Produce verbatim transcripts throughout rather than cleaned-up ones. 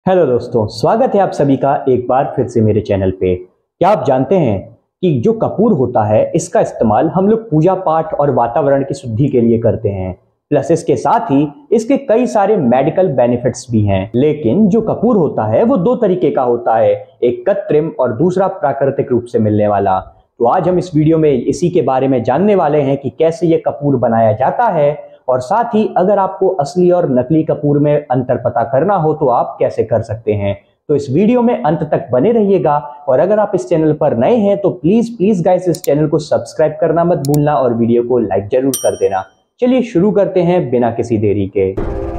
Hello दोस्तों, स्वागत है आप सभी का एक बार फिर से मेरे चैनल पे। क्या आप जानते हैं कि जो कपूर होता है इसका इस्तेमाल हम लोग पूजा पाठ और वातावरण की शुद्धि के लिए करते हैं। प्लस इसके साथ ही इसके कई सारे मेडिकल बेनिफिट्स भी हैं। लेकिन जो कपूर होता है वो दो तरीके का होता है, एक कृत्रिम और दूसरा प्राकृतिक रूप से मिलने वाला। तो आज हम इस वीडियो में इसी के बारे में जानने वाले हैं कि कैसे ये कपूर बनाया जाता है, और साथ ही अगर आपको असली और नकली कपूर में अंतर पता करना हो तो आप कैसे कर सकते हैं। तो इस वीडियो में अंत तक बने रहिएगा, और अगर आप इस चैनल पर नए हैं तो प्लीज प्लीज गाइस इस चैनल को सब्सक्राइब करना मत भूलना और वीडियो को लाइक जरूर कर देना। चलिए शुरू करते हैं बिना किसी देरी के।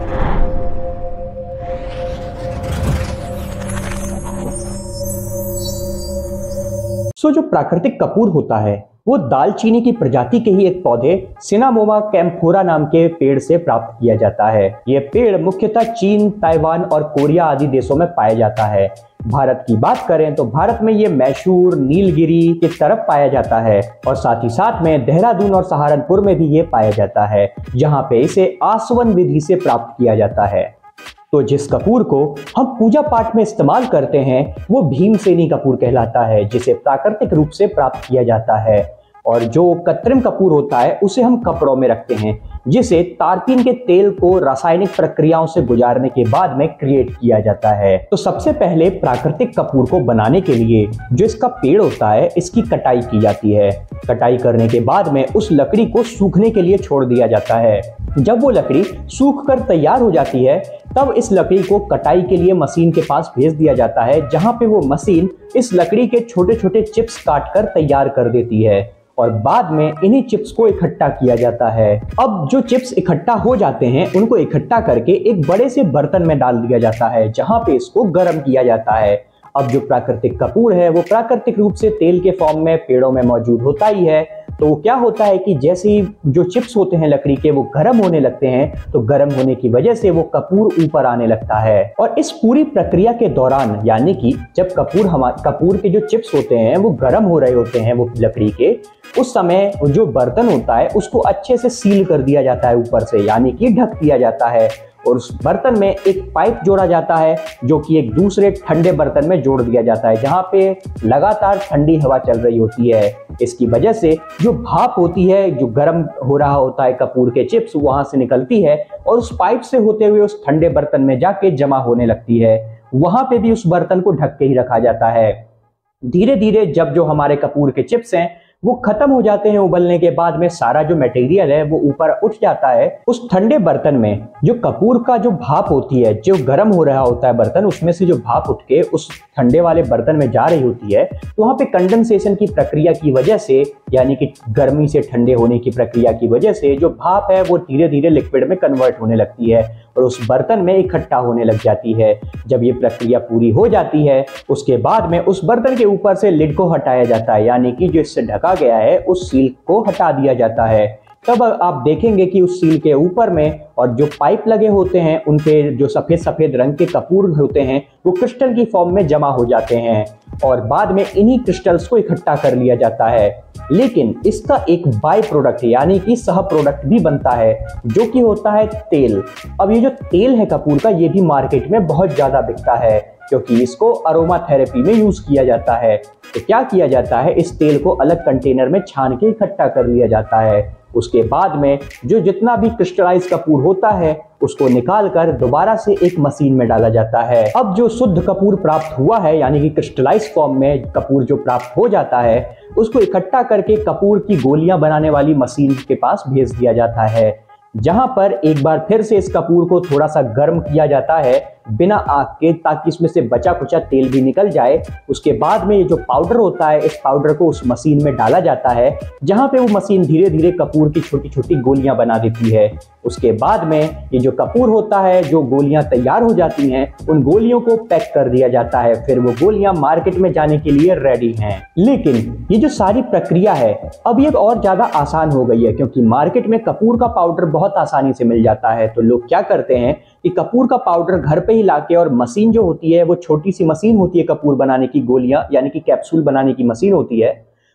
सो जो प्राकृतिक कपूर होता है वो दालचीनी की प्रजाति के ही एक पौधे सिनामोमा कैम्फोरा नाम के पेड़ से प्राप्त किया जाता है। यह पेड़ मुख्यतः चीन, ताइवान और कोरिया आदि देशों में पाया जाता है। भारत की बात करें तो भारत में ये मैसूर, नीलगिरी की तरफ पाया जाता है, और साथ ही साथ में देहरादून और सहारनपुर में भी ये पाया जाता है, जहाँ पे इसे आसवन विधि से प्राप्त किया जाता है। तो जिस कपूर को हम पूजा पाठ में इस्तेमाल करते हैं वो भीमसेनी कपूर कहलाता है, जिसे प्राकृतिक रूप से प्राप्त किया जाता है। और जो कृत्रिम कपूर होता है उसे हम कपड़ों में रखते हैं, जिसे तारपीन के तेल को रासायनिक प्रक्रियाओं से गुजारने के बाद में क्रिएट किया जाता है। तो सबसे पहले प्राकृतिक कपूर को बनाने के लिए जो इसका पेड़ होता है इसकी कटाई की जाती है। कटाई करने के बाद में उस लकड़ी को सूखने के लिए छोड़ दिया जाता है। जब वो लकड़ी सूख कर तैयार हो जाती है तब इस लकड़ी को कटाई के लिए मशीन के पास भेज दिया जाता है, जहां पे वो मशीन इस लकड़ी के छोटे छोटे चिप्स काट कर तैयार कर देती है, और बाद में इन्हीं चिप्स को इकट्ठा किया जाता है। अब जो चिप्स इकट्ठा हो जाते हैं उनको इकट्ठा करके एक बड़े से बर्तन में डाल दिया जाता है, जहां पे इसको गर्म किया जाता है। अब जो प्राकृतिक कपूर है वो प्राकृतिक रूप से तेल के फॉर्म में पेड़ों में मौजूद होता ही है। तो क्या होता है कि जैसे ही जो चिप्स होते हैं लकड़ी के वो गर्म होने लगते हैं, तो गर्म होने की वजह से वो कपूर ऊपर आने लगता है। और इस पूरी प्रक्रिया के दौरान, यानी कि जब कपूर हमारे कपूर के जो चिप्स होते हैं वो गर्म हो रहे होते हैं वो लकड़ी के, उस समय जो बर्तन होता है उसको अच्छे से सील कर दिया जाता है ऊपर से, यानी कि ढक दिया जाता है। और उस बर्तन में एक पाइप जोड़ा जाता है जो कि एक दूसरे ठंडे बर्तन में जोड़ दिया जाता है, जहां पे लगातार ठंडी हवा चल रही होती है। इसकी वजह से जो भाप होती है, जो गर्म हो रहा होता है कपूर के चिप्स, वहां से निकलती है और उस पाइप से होते हुए उस ठंडे बर्तन में जाके जमा होने लगती है। वहां पे भी उस बर्तन को ढक के ही रखा जाता है। धीरे धीरे जब जो हमारे कपूर के चिप्स हैं वो खत्म हो जाते हैं उबलने के बाद में, सारा जो मटेरियल है वो ऊपर उठ जाता है। उस ठंडे बर्तन में जो कपूर का जो भाप होती है, जो गर्म हो रहा होता है बर्तन, उसमें से जो भाप उठ के उस ठंडे वाले बर्तन में जा रही होती है, तो वहां पे कंडेंसेशन की प्रक्रिया की वजह से, यानी कि गर्मी से ठंडे होने की प्रक्रिया की वजह से जो भाप है वो धीरे धीरे लिक्विड में कन्वर्ट होने लगती है और उस बर्तन में इकट्ठा होने लग जाती है। जब ये प्रक्रिया पूरी हो जाती है उसके बाद में उस बर्तन के ऊपर से लिड को हटाया जाता है, यानी कि जो इससे ढका गया है उस सील को हटा दिया जाता है। तब आप देखेंगे कि उस सील के ऊपर में और जो पाइप लगे होते हैं उनके जो सफेद सफेद रंग के कपूर होते हैं वो क्रिस्टल की फॉर्म में जमा हो जाते हैं, और बाद में इन्हीं क्रिस्टल्स को इकट्ठा कर लिया जाता है। लेकिन इसका एक बाय प्रोडक्ट यानी कि सह प्रोडक्ट भी बनता है, जो कि होता है तेल। अब ये जो तेल है कपूर का, ये भी मार्केट में बहुत ज्यादा बिकता है, क्योंकि इसको अरोमा थेरेपी में यूज किया जाता है। तो क्या किया जाता है, इस तेल को अलग कंटेनर में छान के इकट्ठा कर लिया जाता है। उसके बाद में जो जितना भी क्रिस्टलाइज कपूर होता है उसको निकाल कर दोबारा से एक मशीन में डाला जाता है। अब जो शुद्ध कपूर प्राप्त हुआ है, यानी कि क्रिस्टलाइज फॉर्म में कपूर जो प्राप्त हो जाता है, उसको इकट्ठा करके कपूर की गोलियां बनाने वाली मशीन के पास भेज दिया जाता है, जहां पर एक बार फिर से इस कपूर को थोड़ा सा गर्म किया जाता है बिना आग के, ताकि इसमें से बचा कुचा तेल भी निकल जाए। उसके बाद में ये जो पाउडर होता है, इस पाउडर को उस मशीन में डाला जाता है, जहां पे वो मशीन धीरे धीरे कपूर की छोटी छोटी गोलियां बना देती है। उसके बाद में ये जो कपूर होता है, जो गोलियां तैयार हो जाती हैं, उन गोलियों को पैक कर दिया जाता है। फिर वो गोलियां मार्केट में जाने के लिए रेडी हैं। लेकिन ये जो सारी प्रक्रिया है अब ये और ज्यादा आसान हो गई है, क्योंकि मार्केट में कपूर का पाउडर बहुत आसानी से मिल जाता है। तो लोग क्या करते हैं कि कपूर का पाउडर घर पे ही लाके, और मशीन जो होती है वो छोटी सी मशीन होती है कपूर बनाने की, गोलियां यानी कि कैप्सूल बनाने की मशीन होती है,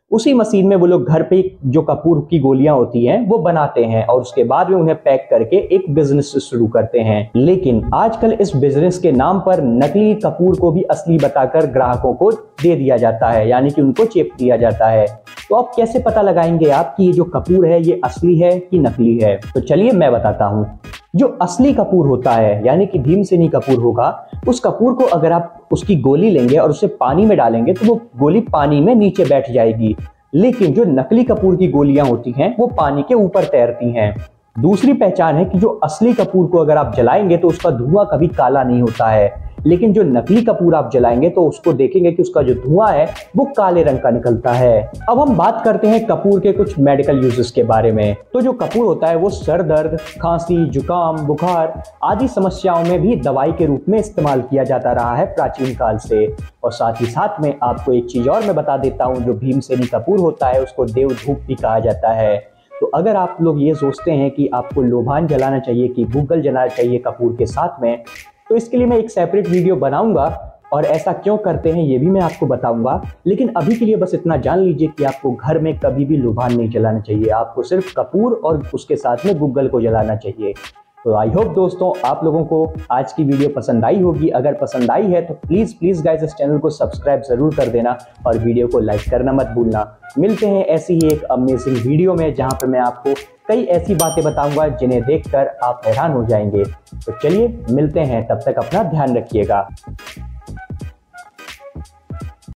उसी मशीन में वो लोग घर पे जो कपूर की गोलियां होती हैं वो बनाते हैं और उसके बाद में उन्हें पैक करके एक बिजनेस शुरू करते हैं। लेकिन आजकल इस बिजनेस के नाम पर नकली कपूर को भी असली बताकर ग्राहकों को दे दिया जाता है, यानी कि उनको चेप दिया जाता है। तो अब कैसे पता लगाएंगे आप कि ये जो कपूर है ये असली है कि नकली है? तो चलिए मैं बताता हूँ। जो असली कपूर होता है यानी कि भीमसेनी कपूर होगा, उस कपूर को अगर आप उसकी गोली लेंगे और उसे पानी में डालेंगे तो वो गोली पानी में नीचे बैठ जाएगी। लेकिन जो नकली कपूर की गोलियां होती हैं वो पानी के ऊपर तैरती हैं। दूसरी पहचान है कि जो असली कपूर को अगर आप जलाएंगे तो उसका धुआं कभी काला नहीं होता है, लेकिन जो नकली कपूर आप जलाएंगे तो उसको देखेंगे कि उसका जो धुआं है वो काले रंग का निकलता है। अब हम बात करते हैं कपूर के कुछ मेडिकल यूजेस के बारे में। तो जो कपूर होता है वो सर दर्द, खांसी, जुकाम, बुखार आदि समस्याओं में भी दवाई के रूप में इस्तेमाल किया जाता रहा है प्राचीन काल से। और साथ ही साथ में आपको एक चीज और मैं बता देता हूँ, जो भीमसेनी कपूर होता है उसको देवधूप भी कहा जाता है। तो अगर आप लोग ये सोचते हैं कि आपको लोबान जलाना चाहिए कि भूगल जलाना चाहिए कपूर के साथ में, तो इसके लिए मैं एक सेपरेट वीडियो बनाऊंगा और ऐसा क्यों करते हैं ये भी मैं आपको बताऊंगा। लेकिन अभी के लिए बस इतना जान लीजिए कि आपको घर में कभी भी लोबान नहीं जलाना चाहिए, आपको सिर्फ कपूर और उसके साथ में गुग्गल को जलाना चाहिए। तो आई होप दोस्तों आप लोगों को आज की वीडियो पसंद आई होगी। अगर पसंद आई है तो प्लीज प्लीज गाइस इस चैनल को सब्सक्राइब जरूर कर देना और वीडियो को लाइक करना मत भूलना। मिलते हैं ऐसी ही एक अमेजिंग वीडियो में जहां पे मैं आपको कई ऐसी बातें बताऊंगा जिन्हें देखकर आप हैरान हो जाएंगे। तो चलिए मिलते हैं, तब तक अपना ध्यान रखिएगा।